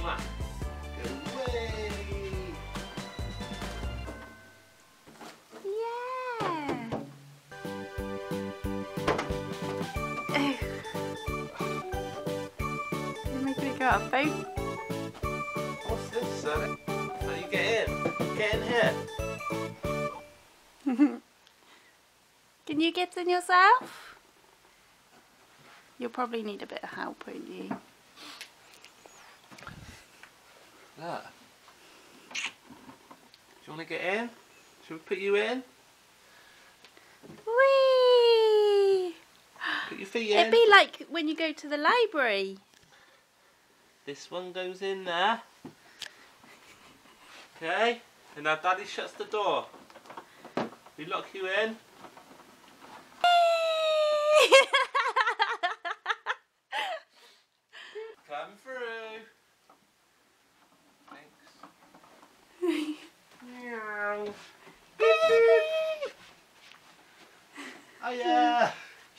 Mwah. Go away. Yeah. You're making me go out of boat. What's this, Sonny? How you get in? Get in here. Can you get in yourself? You'll probably need a bit of help, won't you? Look. Do you want to get in? Should we put you in? Whee! Put your feet in. It'd be like when you go to the library. This one goes in there. Okay. And now Daddy shuts the door. We lock you in. Come through. Thanks. Meow. Beep, beep. Oh yeah.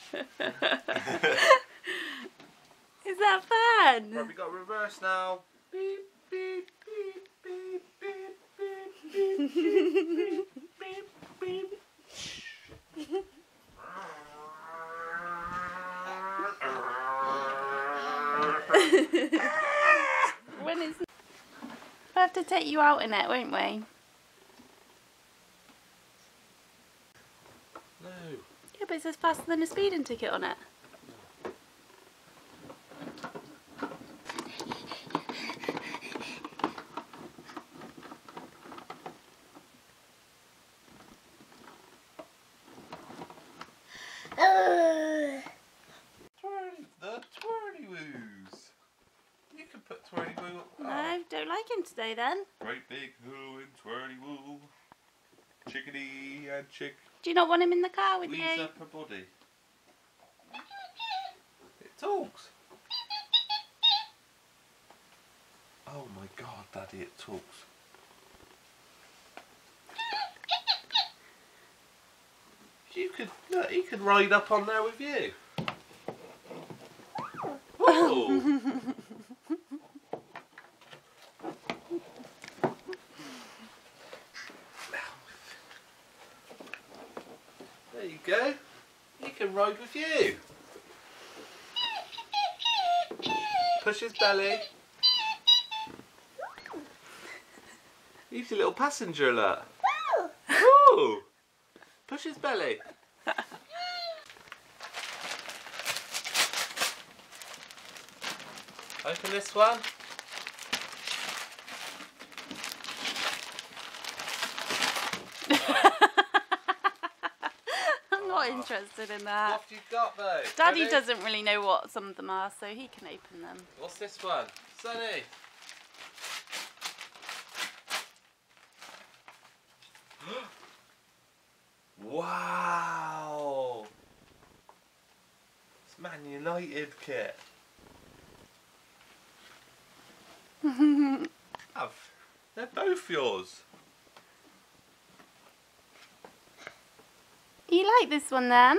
Is that fun? Right, we got reverse now. Beep, beep, beep, beep, beep, beep, beep, beep, beep, beep, beep. When it's... We'll have to take you out in it, won't we? No. Yeah, but it says faster than a speeding ticket on it. The twirly-woos. You can put twirly-woo. No, don't like him today then. Great big hoo and twirly-woo. Chickadee and chick. Do you not want him in the car with Weaves you? up her body. It talks. Oh my god, Daddy, it talks. You could, look, he could ride up on there with you. Whoa! There you go. He can ride with you. Push his belly. He's your little passenger, look. Woo! Push his belly. Open this one. I'm not interested in that. What have you got though? Daddy Ready? doesn't really know what some of them are, so he can open them. What's this one? Sonny. Wow! It's Man United kit. They're both yours. You like this one then?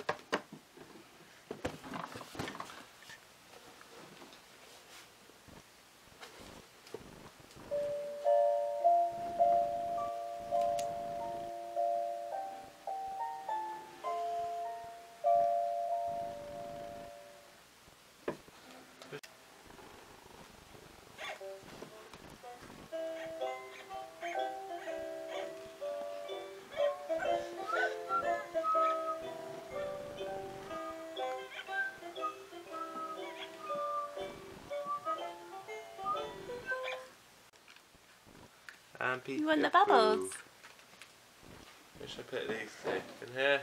And You want the bubbles? Where should I put these two? In here?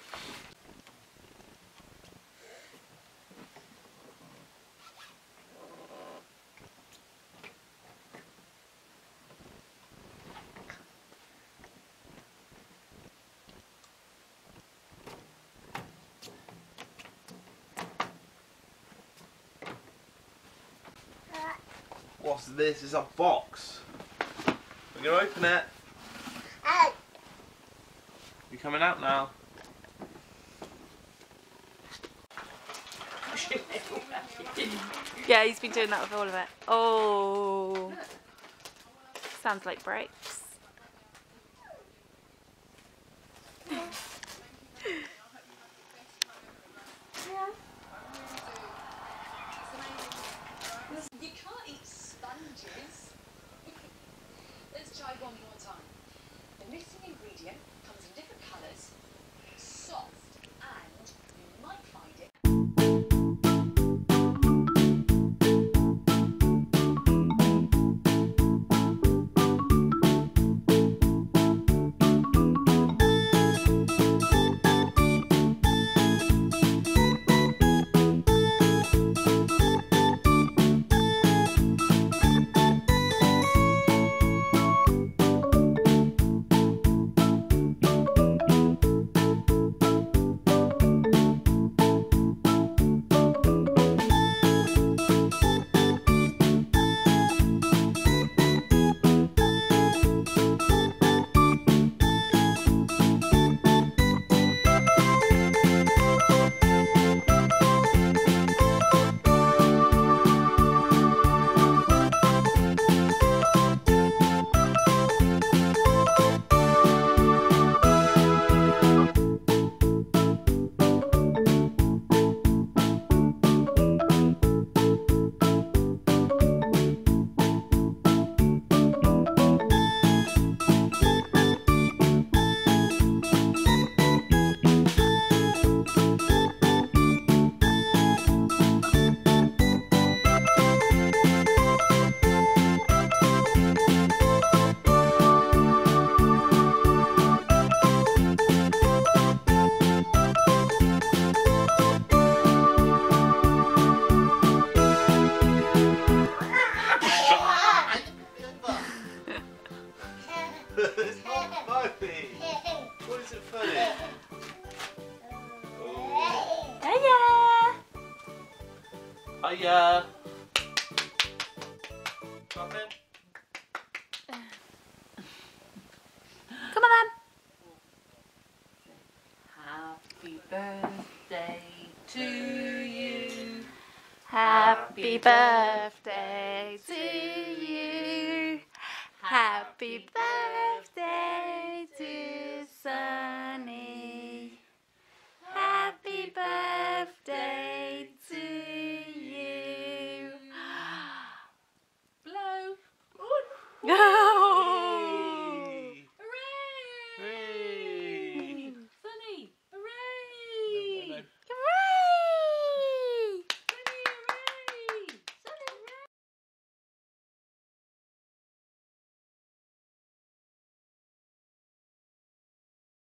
What's this? It's a box. We're going to open it. You coming out now? Yeah, he's been doing that with all of it. Oh. Sounds like brakes. You can't eat sponges. Let's try one more time. The missing ingredient comes in different colours, soft, and you might find it. It's not funny. What is it funny? Oh. Hiya! Hiya. Come in. Come on then. Happy birthday to you. Happy birthday to you. Happy birthday to Sonny.